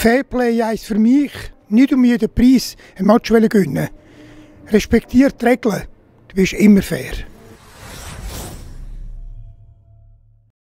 Fairplay heisst für mich, nicht um jeden Preis einen Match gewinnen. Respektiere die Regeln, du bist immer fair.